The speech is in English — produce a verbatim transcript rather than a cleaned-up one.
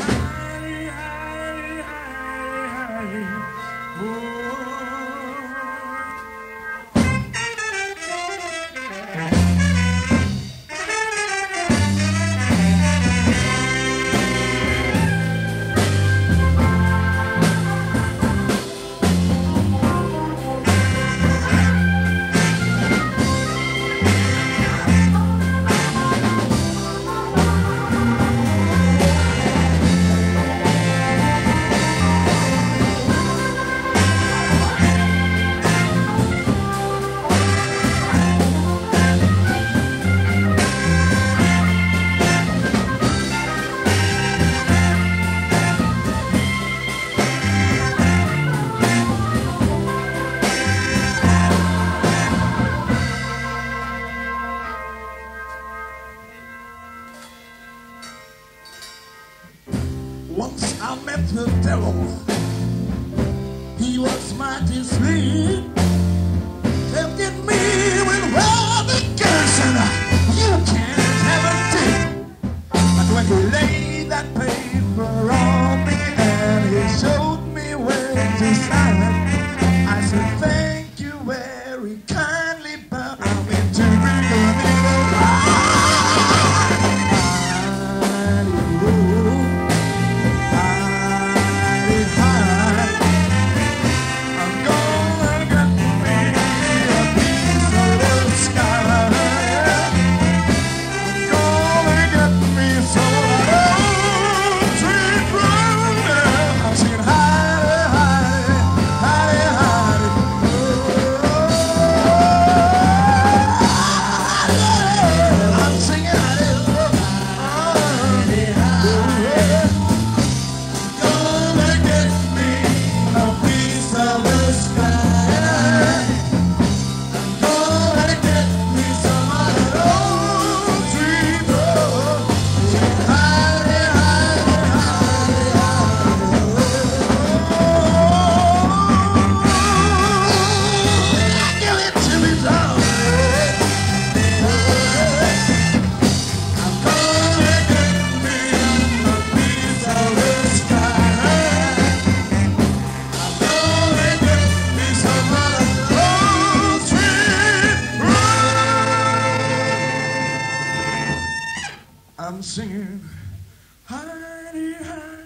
Once I met the devil, he was mighty sweet, tempted me with all the girls and you can't have a dick. But when he laid that paper on me and he showed me where to sign, I said thank you very kindly, but I'm into it. I'm singing, hidey, hidey.